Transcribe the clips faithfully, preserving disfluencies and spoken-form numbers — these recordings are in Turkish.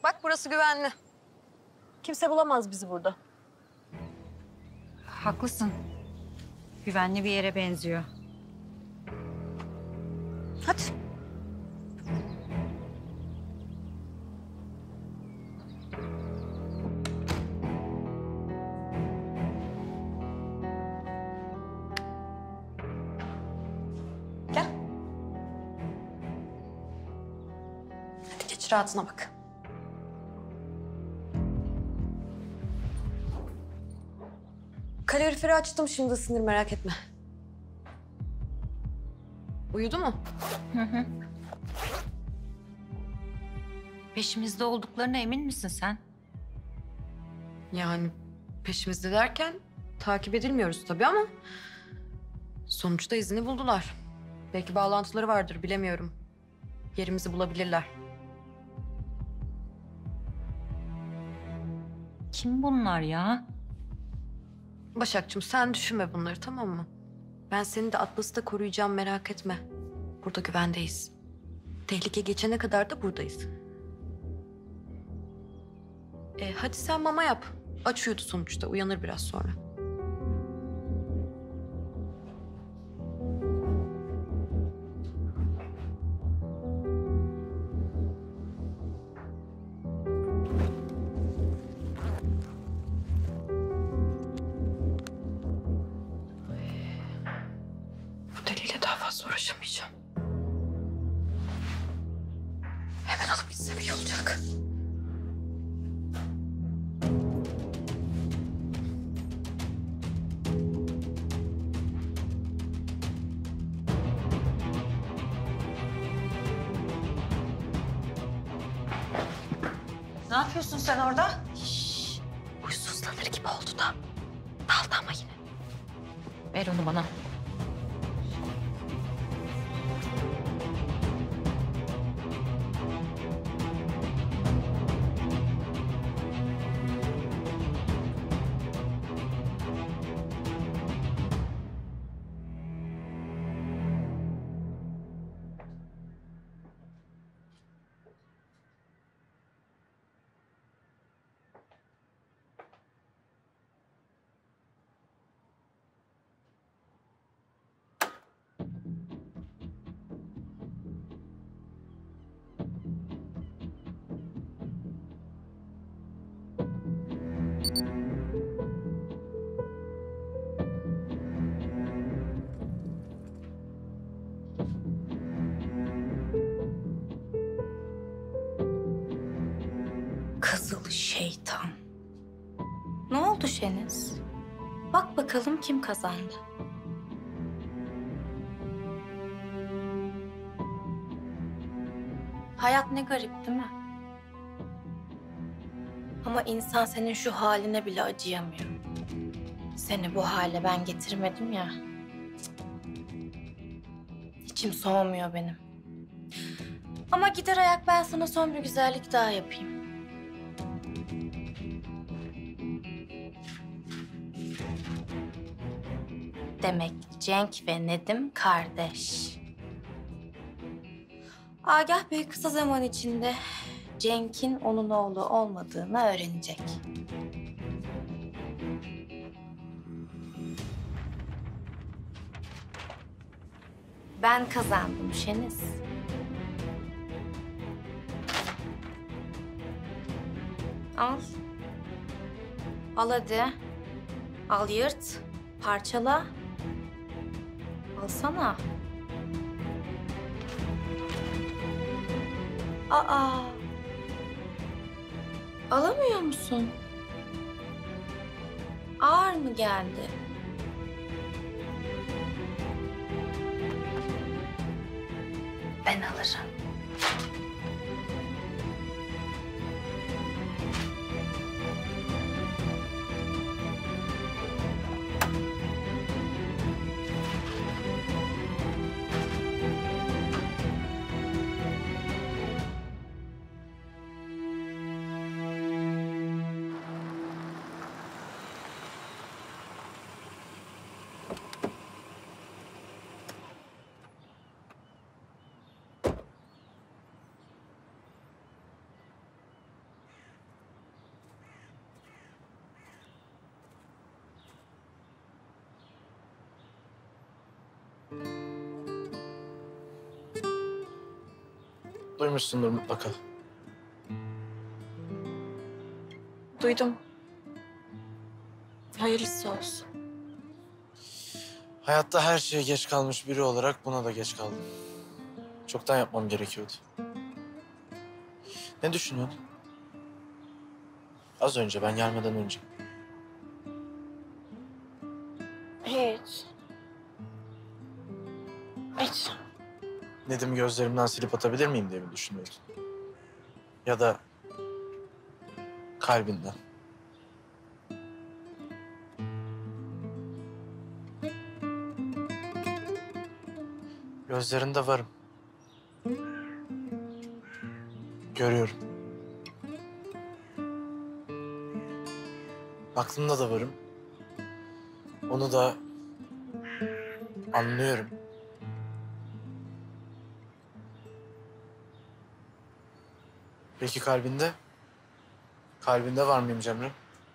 Bak burası güvenli. Kimse bulamaz bizi burada. Haklısın. Güvenli bir yere benziyor. Hadi. Gel. Hadi geç rahatına bak. Kaloriferi açtım, şimdi ısınır, merak etme. Uyudu mu? Hı hı. Peşimizde olduklarına emin misin sen? Yani peşimizde derken takip edilmiyoruz tabii ama sonuçta izini buldular. Belki bağlantıları vardır, bilemiyorum. Yerimizi bulabilirler. Kim bunlar ya? Başakçığım sen düşünme bunları, tamam mı? Ben seni de Atlas'ı da koruyacağım, merak etme. Burada güvendeyiz. Tehlike geçene kadar da buradayız. E, hadi sen mama yap. Aç uyudu sonuçta, uyanır biraz sonra. Bu deliyle daha fazla uğraşamayacağım. Hemen alıp gitsem iyi olacak. Ne yapıyorsun sen orada? Şşş, huysuzlanır gibi oldu da. Daldı ama yine. Ver onu bana. Kızıl şeytan. Ne oldu Şeniz? Bak bakalım kim kazandı? Hayat ne garip değil mi? Ama insan senin şu haline bile acıyamıyor. Seni bu hale ben getirmedim ya. Cık. İçim soğumuyor benim. Ama gider ayak ben sana son bir güzellik daha yapayım. Demek Cenk ve Nedim kardeş. Agah Bey kısa zaman içinde Cenk'in onun oğlu olmadığını öğrenecek. Ben kazandım Şeniz. Al. Al hadi. Al yırt. Parçala. Alsana. Aa. Alamıyor musun? Ağır mı geldi? Ben alırım. Duymuşsundur mutlaka. Duydum. Hayırlısı olsun. Hayatta her şeye geç kalmış biri olarak buna da geç kaldım. Çoktan yapmam gerekiyordu. Ne düşünüyordun? Az önce, ben gelmeden önce. Hiç. Hiç. Nedim gözlerimden silip atabilir miyim diye mi düşünüyordun? Ya da kalbinden. Gözlerinde varım. Görüyorum. Aklında da varım. Onu da anlıyorum. Peki kalbinde? Kalbinde var mıyım Cemre?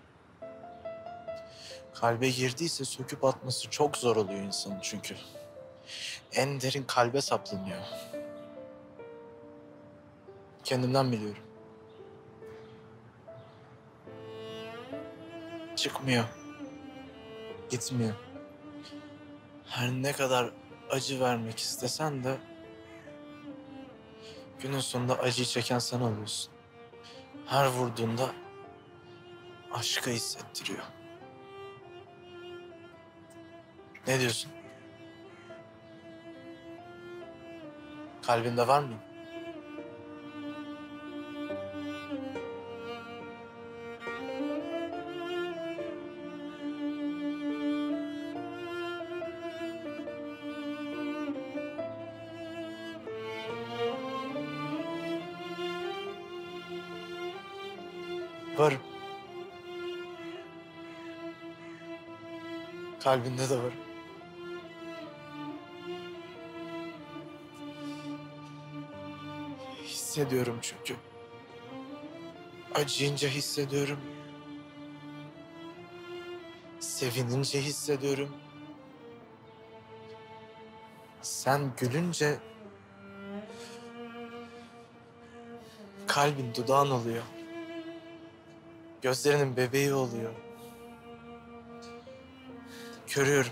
Kalbe girdiyse söküp atması çok zor oluyor insanın çünkü. En derin kalbe saplanıyor. Kendimden biliyorum. Çıkmıyor. Gitmiyor. Her ne kadar acı vermek istesen de günün sonunda acıyı çeken sen oluyorsun. Her vurduğunda aşkı hissettiriyor. Ne diyorsun? Kalbinde var mıyım? Varım. Kalbinde de varım. Hissediyorum çünkü. Acıyınca hissediyorum. Sevinince hissediyorum. Sen gülünce kalbin dudağın oluyor. Gözlerinin bebeği oluyor. Görüyorum.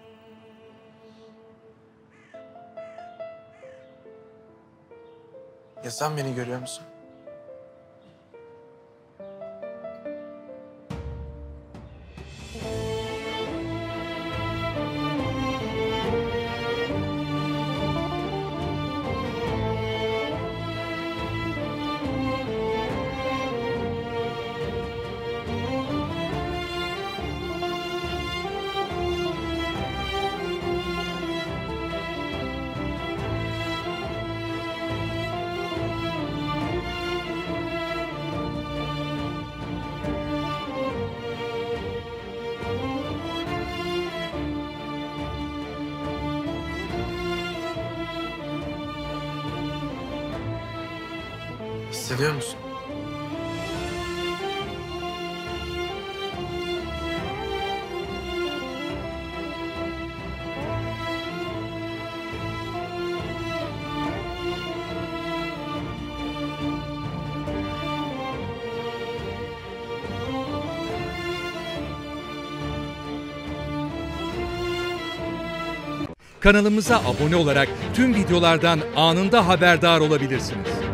Ya sen beni görüyor musun? Hissediyor musun? Kanalımıza abone olarak tüm videolardan anında haberdar olabilirsiniz.